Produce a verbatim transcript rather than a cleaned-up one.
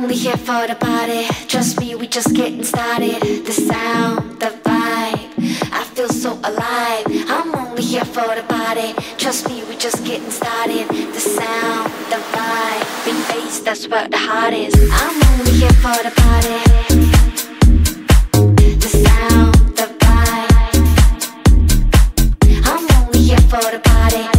only here for the party. Trust me, we just getting started. The sound, the vibe, I feel so alive. I'm only here for the party. Trust me, we just getting started. The sound, the vibe, big bass, that's where the heart is. I'm only here for the party. The sound, the vibe, I'm only here for the party.